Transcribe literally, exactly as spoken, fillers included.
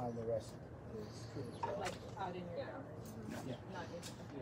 time the rest is, is uh, Like out in your garden, yeah. not in.